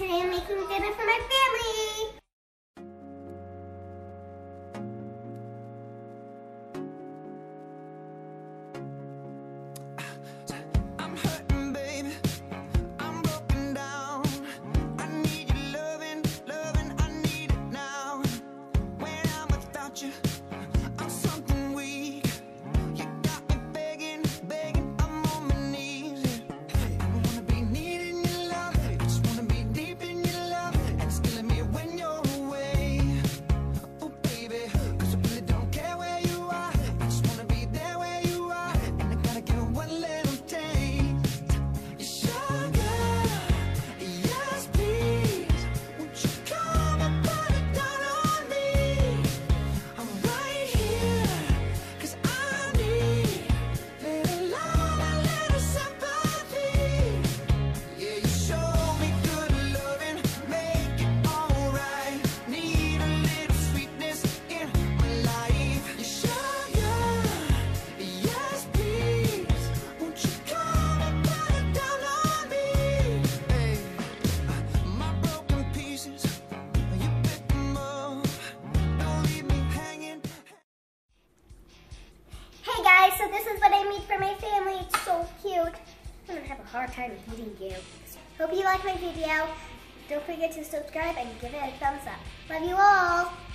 today I'm making dinner for my family. I'm hurting, baby. I'm broken down. I need your loving, I need it now. When I'm without you, I'm something weak. You got me begging, I'm on my knees. I don't wanna be needing your love, I just wanna be deep in your love. And it's killing me when you're away. Oh baby, 'cause I really don't care where you are. I just wanna be there where you are. And I gotta get one little taste. Your sugar, yes please. Won't you come and put it down on me? I'm right here, 'cause I need little love, a little sympathy. Yeah, you show me good loving, make it alright. Need a little sweetness in my life. Your sugar, yes please. Won't you come and put it down on me? Hey, my broken pieces, you pick them up. Don't leave me hanging. Hey guys, so this is what I made for my family. It's so cute. I'm gonna have a hard time eating you. Hope you like my video. Don't forget to subscribe and give it a thumbs up. Love you all.